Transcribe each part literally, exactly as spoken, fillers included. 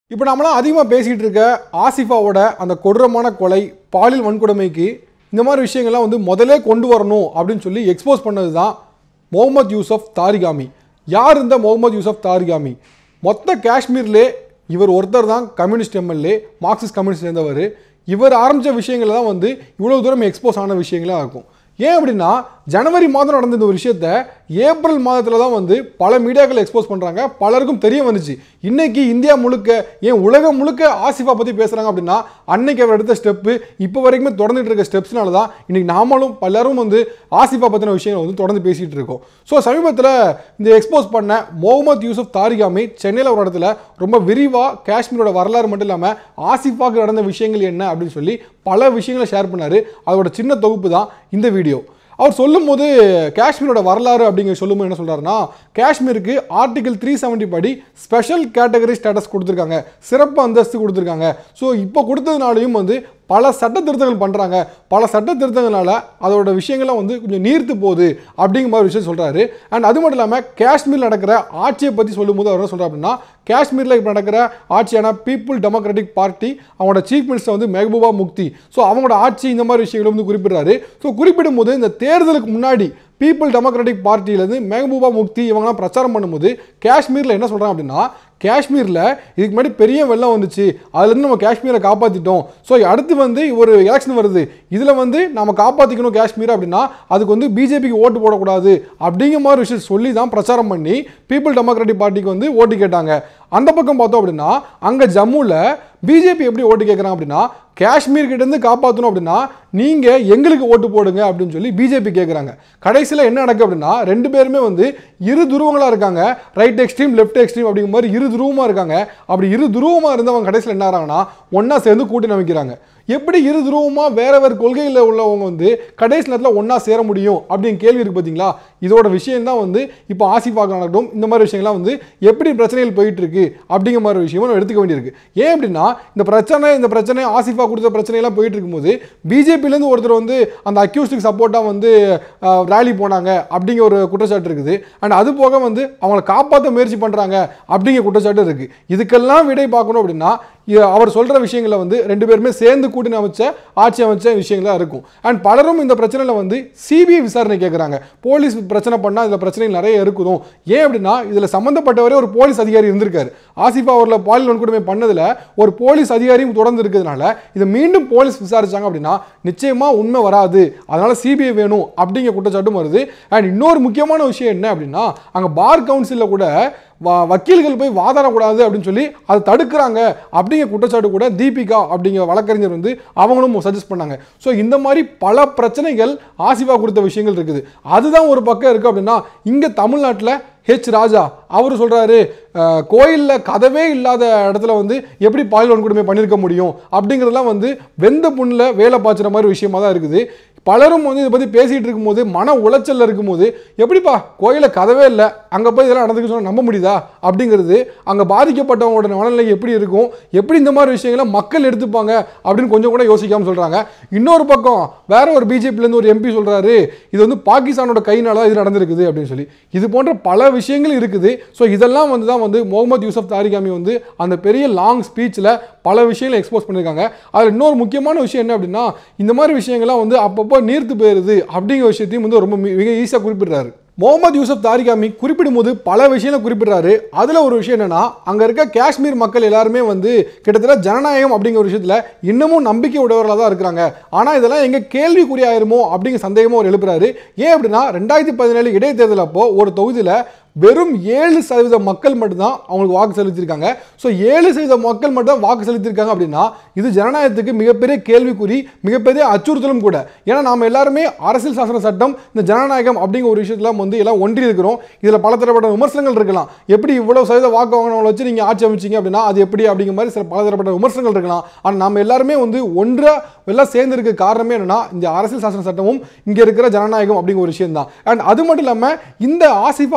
இப்போ நம்மளாம் அதிகமாக பேசிகிட்டு இருக்க ஆசிஃபாவோட அந்த கொடூரமான கொலை பாலியல் வன்கொடுமைக்கு இந்த மாதிரி விஷயங்கள்லாம் வந்து முதலே கொண்டு வரணும் அப்படின்னு சொல்லி எக்ஸ்போஸ் பண்ணது தான் முகமது யூசுப் தாரிகாமி. யார் இந்த முகமது யூசுப் தாரிகாமி? மொத்த காஷ்மீர்லே இவர் ஒருத்தர் தான் கம்யூனிஸ்ட் எம்எல்ஏ, மார்க்சிஸ்ட் கம்யூனிஸ்ட் சேர்ந்தவர். இவர் ஆரம்பித்த விஷயங்கள் தான் வந்து இவ்வளோ தூரம் எக்ஸ்போஸ் ஆன விஷயங்களாக இருக்கும். ஏன் அப்படின்னா ஜனவரி மாதம் நடந்த இந்த ஒரு விஷயத்த ஏப்ரல் மாதத்தில் தான் வந்து பல மீடியாக்கள் எக்ஸ்போஸ் பண்ணுறாங்க, பலருக்கும் தெரிய வந்துச்சு. இன்றைக்கி இந்தியா முழுக்க, ஏன் உலகம் முழுக்க ஆசிஃபா பற்றி பேசுகிறாங்க அப்படின்னா அன்னைக்கு அவர் எடுத்த ஸ்டெப்பு இப்போ வரைக்குமே தொடர்ந்துட்டு இருக்க ஸ்டெப்ஸ்னால தான் இன்றைக்கி நாமளும் பலரும் வந்து ஆசிஃபா பற்றின விஷயங்களை வந்து தொடர்ந்து பேசிகிட்டு இருக்கோம். ஸோ சமீபத்தில் இந்த எக்ஸ்போஸ் பண்ண முகமது யூசுப் தாரிகாமி சென்னையில் ஒரு இடத்துல ரொம்ப விரிவாக காஷ்மீரோட வரலாறு மட்டும் இல்லாமல் ஆசிஃபாவுக்கு நடந்த விஷயங்கள் என்ன அப்படின்னு சொல்லி பல விஷயங்களை ஷேர் பண்ணார். அதோட சின்ன தொகுப்பு தான் இந்த வீடியோ. அவர் சொல்லும் போது காஷ்மீரோட வரலாறு அப்படிங்கிற சொல்லும்போது என்ன சொல்கிறாருன்னா, காஷ்மீருக்கு ஆர்டிகல் த்ரீ செவன்ட்டி படி ஸ்பெஷல் கேட்டகரி ஸ்டேட்டஸ் கொடுத்துருக்காங்க, சிறப்பு அந்தஸ்து கொடுத்துருக்காங்க. ஸோ இப்போ கொடுத்ததுனாலையும் வந்து பல சட்ட திருத்தங்கள் பண்ணுறாங்க, பல சட்ட திருத்தங்களால் அதோட விஷயங்கள்லாம் வந்து கொஞ்சம் நீர்த்து போகுது அப்படிங்கிற மாதிரி விஷயம் சொல்கிறாரு. அண்ட் அது மட்டும் இல்லாமல் காஷ்மீரில் நடக்கிற ஆட்சியை பற்றி சொல்லும்போது அவர் என்ன சொல்கிறார் அப்படின்னா, காஷ்மீரில் இப்போ நடக்கிற ஆட்சியான பீப்புள் டெமோக்ராட்டிக் பார்ட்டி, அவங்களோட சீஃப் மினிஸ்டர் வந்து மெஹபூபா முஃப்தி, ஸோ அவங்களோட ஆட்சி இந்த மாதிரி விஷயங்களை வந்து குறிப்பிடுறாரு. ஸோ குறிப்பிடும் போது இந்த தேர்தலுக்கு முன்னாடி பீப்புள் டெமோக்ராட்டிக் பார்ட்டியிலேருந்து மெஹபூபா முஃப்தி இவங்கலாம் பிரச்சாரம் பண்ணும்போது காஷ்மீரில் என்ன சொல்கிறாங்க அப்படின்னா, காஷ்மீரில் இதுக்கு முன்னாடி பெரிய வெள்ளம் வந்துச்சு, அதுலேருந்து நம்ம காஷ்மீரை காப்பாற்றிட்டோம். ஸோ அடுத்து வந்து ஒரு எலெக்ஷன் வருது, இதில் வந்து நம்ம காப்பாற்றிக்கணும் காஷ்மீர் அப்படின்னா அதுக்கு வந்து பிஜேபிக்கு ஓட்டு போடக்கூடாது அப்படிங்கிற மாதிரி விஷயம் சொல்லி தான் பிரச்சாரம் பண்ணி பீப்புள் டெமோக்ராட்டிக் பார்ட்டிக்கு வந்து ஓட்டு கேட்டாங்க. அந்த பக்கம் பார்த்தோம் அப்படின்னா அங்கே ஜம்முவில் பிஜேபி எப்படி ஓட்டு கேட்குறாங்க அப்படின்னா, காஷ்மீர் கிட்டேருந்து காப்பாற்றணும் அப்படின்னா நீங்கள் எங்களுக்கு ஓட்டு போடுங்க அப்படின்னு சொல்லி பிஜேபி கேட்குறாங்க. கடைசியில் என்ன நடக்குது அப்படின்னா ரெண்டு பேருமே வந்து இரு துருவங்களாக இருக்காங்க, ரைட் எக்ஸ்ட்ரீம் லெஃப்ட் எக்ஸ்ட்ரீம் அப்படிங்கிற மாதிரி இரு துருவமாக இருக்காங்க. அப்படி இரு துருவமாக இருந்தவங்க கடைசியில் என்ன ஆகிறாங்கன்னா ஒன்றா சேர்ந்து கூட்டணி அமைக்கிறாங்க. எப்படி இரு துருவமாக வேற வேறு கொள்கையில் உள்ளவங்க வந்து கடைசி நேரத்தில் ஒன்றா சேர முடியும் அப்படின்னு கேள்வி இருக்குது பார்த்தீங்களா? இதோட விஷயம் தான் வந்து இப்போ ஆசிஃபாக நடக்கட்டும் இந்த மாதிரி விஷயங்கள்லாம் வந்து எப்படி பிரச்சனைகள் போயிட்டு இருக்கு அப்படிங்கிற மாதிரி விஷயமும் நம்ம எடுத்துக்க வேண்டியிருக்கு. ஏன் அப்படின்னா இந்த பிரச்சனை இந்த பிரச்சனை ஆசிஃபா கொடுத்த பிரச்சனையெல்லாம் போயிட்டு இருக்கும்போது பிஜேபியிலேருந்து ஒருத்தர் வந்து அந்த அக்யூஸ்டுக்கு சப்போர்ட்டாக வந்து ரேலி போனாங்க அப்படிங்கிற ஒரு குற்றச்சாட்டு இருக்குது. அண்ட் அது போக வந்து அவங்களை காப்பாற்ற முயற்சி பண்ணுறாங்க அப்படிங்கிற குற்றச்சாட்டு இருக்குது. இதுக்கெல்லாம் விடை பார்க்கணும் அப்படின்னா அவர் சொல்கிற விஷயங்களை வந்து ரெண்டு பேருமே சேர்ந்து கூட்டணி அமைச்ச ஆட்சி அமைச்ச விஷயங்களாக இருக்கும். அண்ட் பலரும் இந்த பிரச்சனையில் வந்து சிபிஐ விசாரணை கேட்குறாங்க. போலீஸ் பிரச்சனை பண்ணால் இதில் பிரச்சனைகள் நிறைய இருக்குதும். ஏன் அப்படின்னா இதில் சம்மந்தப்பட்டவரே ஒரு போலீஸ் அதிகாரி இருந்திருக்காரு. ஆசிஃபா அவரில் பாலியல் வன்கொடுமை பண்ணதில் ஒரு போலீஸ் அதிகாரியும் தொடர்ந்து இருக்கிறதுனால இதை மீண்டும் போலீஸ் விசாரிச்சாங்க அப்படின்னா நிச்சயமாக உண்மை வராது, அதனால சிபிஐ வேணும் அப்படிங்கிற குற்றச்சாட்டும் வருது. அண்ட் இன்னொரு முக்கியமான விஷயம் என்ன அப்படின்னா அங்கே பார் கவுன்சிலில் கூட வக்கீல்கள் போய் வாதாடக்கூடாது அப்படின்னு சொல்லி அதை தடுக்கிறாங்க அப்படிங்கிற குற்றச்சாட்டு கூட தீபிகா அப்படிங்கிற வழக்கறிஞர் வந்து அவங்களும் சஜஸ்ட் பண்ணாங்க. ஸோ இந்த மாதிரி பல பிரச்சனைகள் ஆசிஃபா கொடுத்த விஷயங்கள் இருக்குது. அதுதான் ஒரு பக்கம் இருக்குது அப்படின்னா இங்கே தமிழ்நாட்டில் ஹெச் ராஜா அவர் சொல்கிறாரு, கோயிலில் கதவே இல்லாத இடத்துல வந்து எப்படி பாலியல் வன்கொடுமை பண்ணியிருக்க முடியும் அப்படிங்கிறதுலாம் வந்து வெந்த புண்ணில் வேலை பாய்ச்சுற மாதிரி விஷயமா தான் இருக்குது. பலரும் வந்து இதை பற்றி பேசிகிட்டு இருக்கும்போது மன உளைச்சலில் இருக்கும்போது எப்படிப்பா கோயிலில் கதவே இல்லை அங்கே போய் இதெல்லாம் நடந்துக்க சொன்னால் நம்ப முடியுதா அப்படிங்கிறது, அங்கே பாதிக்கப்பட்டவங்களோட மனநிலை எப்படி இருக்கும், எப்படி இந்த மாதிரி விஷயங்களை மக்கள் எடுத்துப்பாங்க அப்படின்னு கொஞ்சம் கூட யோசிக்காமல் சொல்கிறாங்க. இன்னொரு பக்கம் வேற ஒரு பிஜேபியிலேருந்து ஒரு எம்பி சொல்கிறாரு இது வந்து பாகிஸ்தானோட கையினால இது நடந்திருக்குது அப்படின்னு சொல்லி. இது போன்ற பல விஷயங்கள் இருக்குது. ஸோ இதெல்லாம் வந்து தான் வந்து முகமது யூசுப் தாரிகாமி வந்து அந்த பெரிய லாங் ஸ்பீச்சில் பல விஷயங்களை எக்ஸ்போஸ் பண்ணியிருக்காங்க. அதில் இன்னொரு முக்கியமான விஷயம் என்ன அப்படின்னா இந்த மாதிரி விஷயங்கள்லாம் வந்து அப்பப்போ நீர்த்து போயிருது அப்படிங்கிற விஷயத்தையும் வந்து ரொம்ப மிக ஈஸியாக குறிப்பிடுறாரு. முகமது யூசுப் தாரிகாமி குறிப்பிடும் போது பல விஷயங்களை குறிப்பிடுறாரு. அதில் ஒரு விஷயம் என்னன்னா அங்கே இருக்க காஷ்மீர் மக்கள் எல்லாருமே வந்து கிட்டத்தட்ட ஜனநாயகம் அப்படிங்கிற ஒரு விஷயத்தில் இன்னமும் நம்பிக்கை உடையவர்களாக தான் இருக்கிறாங்க. ஆனால் இதெல்லாம் எங்கே கேள்விக்குறியாயிருமோ அப்படிங்கிற சந்தேகமும் அவர் எழுப்புறாரு. ஏன் அப்படின்னா ரெண்டாயிரத்தி பதினேழு இடைத்தேர்தல் அப்போ ஒரு தொகுதியில் வெறும் ஏழு சதவீத மக்கள் மட்டும்தான் அவங்களுக்கு வாக்கு செலுத்தியிருக்காங்க. ஸோ ஏழு சதவீத மக்கள் மட்டும் தான் வாக்கு செலுத்தியிருக்காங்க அப்படின்னா இது ஜனநாயகத்துக்கு மிகப்பெரிய கேள்விக்குறி, மிகப்பெரிய அச்சுறுத்தலும் கூட. ஏன்னா நாம் எல்லாருமே அரசியல் சாசன சட்டம் இந்த ஜனநாயகம் அப்படிங்கிற ஒரு விஷயத்தில் வந்து எல்லாம் ஒன்றி இருக்கிறோம். இதில் பல தரப்பட்ட விமர்சனங்கள் இருக்கலாம். எப்படி இவ்வளோ சதவீத வாக்கு வாங்கினவங்களை வச்சு நீங்கள் ஆட்சி அமைச்சிங்க அப்படின்னா அது எப்படி அப்படிங்கிற மாதிரி சில பல தரப்பட்ட விமர்சனங்கள் இருக்கலாம். ஆனால் நம்ம எல்லாருமே வந்து ஒன்றாக எல்லாம் சேர்ந்து இருக்க காரணமே என்னன்னா இந்த அரசியல் சாசன சட்டமும் இங்கே இருக்கிற ஜனநாயகம் அப்படிங்கிற ஒரு விஷயம் தான். அண்ட் அது மட்டும் இல்லாமல் இந்த ஆசிஃபா அவர்களோட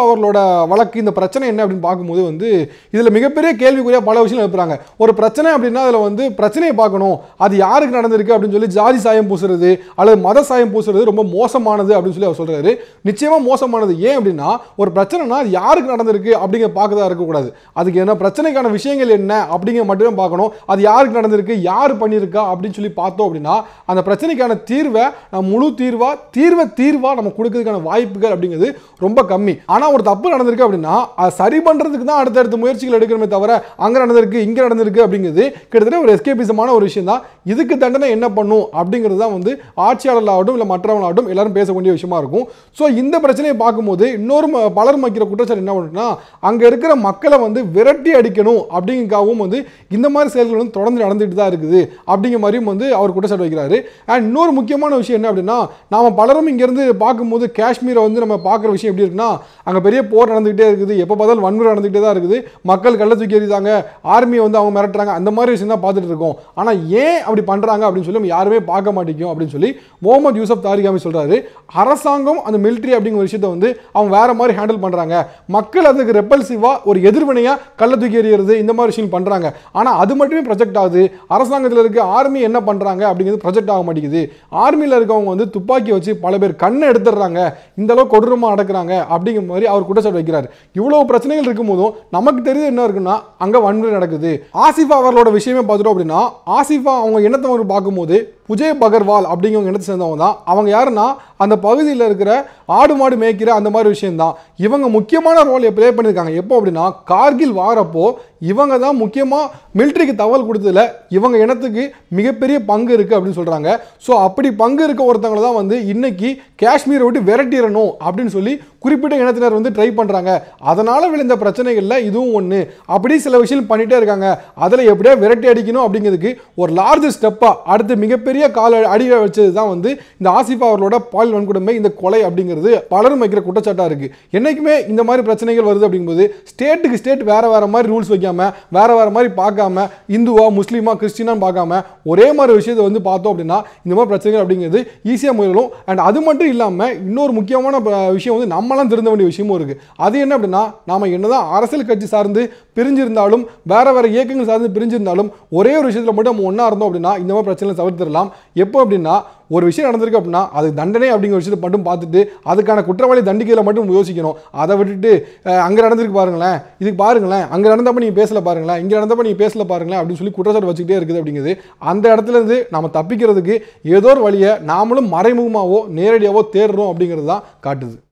வழக்கு இந்த பிரச்சனை என்ன அப்படின்னு பார்க்கும்போது வந்து இதில் மிகப்பெரிய கேள்விக்குறியாக பல விஷயம் எழுப்புறாங்க. ஒரு பிரச்சனை அப்படின்னா அதில் வந்து பிரச்சனையை பார்க்கணும், அது யாருக்கு நடந்திருக்கு அப்படின்னு சொல்லி ஜாதி சாயம் பூசுறது அல்லது மத சாயம் பூசுறது ரொம்ப மோசமானது அப்படின்னு சொல்லி அவர் சொல்றாரு. நிச்சயமா மோசமானது. ஏன் அப்படின்னா ஒரு பிரச்சனைனா அது யாருக்கு நடந்திருக்கு அப்படிங்கிற பார்க்கறதா இருக்கக்கூடாது. அதுக்கு என்ன பிரச்சனைக்கான விஷயங்கள் என்ன அப்படிங்கிற மட்டும் பார்க்கணும். அது யாருக்கு நடந்திருக்கு, யார் பண்ணியிருக்கா அப்படின்னு சொல்லி பார்த்தோம் அப்படின்னா அந்த பிரச்சனைக்கான தீர்வை நம்ம முழு தீர்வா தீர்வை தீர்வா நம்ம கொடுக்கறதுக்கான வாய்ப்புகள் அப்படிங்கிறது ரொம்ப கம்மி. ஆனா ஒரு தப்பு நடந்திருக்கு அப்படின்னா அதை சரி பண்றதுக்கு தான் அடுத்தடுத்த முயற்சிகள் எடுக்கணுமே தவிர அங்க நடந்திருக்கு இங்க நடந்திருக்கு அப்படிங்கிறது கிட்டத்தட்ட ஒரு எஸ்கேபிசமான ஒரு விஷயம் தான். இதுக்கு தண்டனை என்ன பண்ணும் அப்படிங்கிறது தான் வந்து ஆட்சியாளர்களாகட்டும் இல்லை மற்றவங்களாகட்டும் எல்லாரும் பேசக்கூடிய விஷயமா இருக்கும். ஸோ இந்த பிரச்சனையை பார்க்கும்போது இன்னொரு பலர் வைக்கிற குற்றச்சாட்டு என்ன பண்ணுன்னா அங்க இருக்கிற மக்களை வந்து விரட்டி அடிக்கணும் அப்படிங்கிறதுக்காகவும் வந்து இந்த மாதிரி செயல்கள் வந்து தொடர்ந்து நடந்துட்டு தான் இருக்குது அப்படிங்கிற மாதிரியும் வந்து அவர் குற்றச்சாட்டு வைக்கிறாரு. அண்ட் இன்னொரு முக்கியமான விஷயம் என்ன அப்படின்னா நாம பலரும் இங்கிருந்து பார்க்கும்போது காஷ்மீரை வந்து நம்ம பார்க்குற விஷயம் எப்படி இருக்குன்னா அங்கே பெரிய போர் நடந்துகிட்டே இருக்குது, எப்போ பார்த்தாலும் வன்முறை நடந்துகிட்டே தான் இருக்குது, மக்கள் கள்ள தூக்கி எறிதாங்க, ஆர்மியை வந்து அவங்க மிரட்டுறாங்க, அந்த மாதிரி விஷயம் தான் பார்த்துட்டு இருக்கோம். ஆனால் ஏன் அப்படி பண்ணுறாங்க அப்படின்னு சொல்லி நம்ம யாருமே பார்க்க மாட்டேங்கும் அப்படின்னு சொல்லி முகமது யூசப் தாரிகாமி சொல்கிறாரு. அரசாங்கம் அந்த மிலிட்ரி அப்படிங்கிற விஷயத்தை வந்து அவங்க வேற மாதிரி ஹேண்டில் பண்ணுறாங்க, மக்கள் அதுக்கு ரெப்பல்சிவாக ஒரு எதிர்வினையாக கள்ள தூக்கி எறிகிறது இந்த மாதிரி விஷயம் பண்ணுறாங்க. ஆனால் அது மட்டுமே ப்ரொஜெக்ட் ஆகுது. அரசாங்கத்தில் இருக்க ஆர்மி என்ன பண்ணுறாங்க அப்படிங்கிறது ப்ரொஜெக்ட் ஆக மாட்டேங்குது. ஆர்மியில் இருக்கவங்க வந்து துப்பாக்கி வச்சு பல பேர் கண்ணை எடுத்துடுறாங்க, இந்த அளவு கொடூரமாக அடக்குறாங்க அப்படிங்கிற மாதிரி அவர் குற்றச்சாட்டு வைக்கிறார். இவ்வளவு பிரச்சனைகள் இருக்கும் போதும் நமக்கு தெரியுது என்ன இருக்குன்னா அங்க வன்முறை நடக்குது. ஆசிஃபா அவர்களோட விஷயமே பார்த்துட்டோம் அப்படின்னா ஆசிஃபா அவங்க என்னத்தை பார்க்கும்போது புஜய் பகர்வால் அப்படிங்கிற இடத்தை சேர்ந்தவங்க தான். அவங்க யாருன்னா அந்த பகுதியில் இருக்கிற ஆடு மாடு மேய்க்கிற அந்த மாதிரி விஷயம் தான். இவங்க முக்கியமான ரோல் ப்ளே பண்ணியிருக்காங்க. எப்போ அப்படின்னா கார்கில் வாரப்போ இவங்க தான் முக்கியமாக மிலிட்ரிக்கு தகவல் கொடுத்ததுல இவங்க இனத்துக்கு மிகப்பெரிய பங்கு இருக்குது அப்படின்னு சொல்கிறாங்க. ஸோ அப்படி பங்கு இருக்க ஒருத்தவங்களை தான் வந்து இன்னைக்கு காஷ்மீரை விட்டு விரட்டிடணும் அப்படின்னு சொல்லி குறிப்பிட்ட இனத்தினர் வந்து ட்ரை பண்ணுறாங்க. அதனால் விழுந்த பிரச்சனைகளில் இதுவும் ஒன்று. அப்படி சில விஷயம் பண்ணிகிட்டே இருக்காங்க. அதில் எப்படியா விரட்டி அடிக்கணும் அப்படிங்கிறதுக்கு ஒரு லார்ஜ் ஸ்டெப்பாக அடுத்து மிகப்பெரிய கால அடியை வச்சது தான் வந்து இந்த ஆசிஃபா அவர்களோட பால் வன்கொடுமை, இந்த கொலை அப்படிங்கிறது பலரும் வைக்கிற குற்றச்சாட்டாக இருக்குது. என்றைக்குமே இந்த மாதிரி பிரச்சனைகள் வருது அப்படிங்கும்போது ஸ்டேட்டுக்கு ஸ்டேட் வேற வேற மாதிரி ரூல்ஸ் வைக்காம வேற வேற மாதிரி பார்க்காம இந்துவா முஸ்லீமா கிறிஸ்டினான்னு பார்க்காம ஒரே மாதிரி விஷயத்தை வந்து பார்த்தோம் அப்படின்னா இந்த மாதிரி பிரச்சனைகள் அப்படிங்கிறது ஈஸியாக முயலும். அண்ட் அது மட்டும் இல்லாமல் இன்னொரு முக்கியமான விஷயம் வந்து நம்மளாம் திருந்த வேண்டிய விஷயமும் இருக்குது. அது என்ன அப்படின்னா நாம என்னதான் அரசியல் கட்சி சார்ந்து பிரிஞ்சிருந்தாலும் வேற வேற இயக்கங்கள் சார்ந்து பிரிஞ்சிருந்தாலும் ஒரே ஒரு விஷயத்தில் மட்டும் நம்ம ஒன்றா இருந்தோம் அப்படின்னா இந்த மாதிரி பிரச்சனை தவிர்த்திடலாம். எப்போ அப்படின்னா ஒரு விஷயம் நடந்திருக்கு அப்படின்னா அது தண்டனை அப்படிங்கிற விஷயத்தை மட்டும் பார்த்துட்டு அதுக்கான குற்றவாளி தண்டிக்கையில் மட்டும் யோசிக்கணும். அதை விட்டுட்டு அங்கே நடந்திருக்கு பாருங்களேன், இதுக்கு பாருங்களேன், அங்கே நடந்தப்ப நீங்கள் பேசல பாருங்களேன், இங்கே நடந்தப்ப நீங்கள் பேசல பாருங்களேன் அப்படின்னு சொல்லி குற்றச்சாட்டு வச்சுக்கிட்டே இருக்குது. அப்படிங்கிறது அந்த இடத்துல இருந்து நம்ம தப்பிக்கிறதுக்கு ஏதோ ஒரு வழியை நாமளும் மறைமுகமாகவோ நேரடியாகவோ தேடுறோம் அப்படிங்கிறது தான் காட்டுது.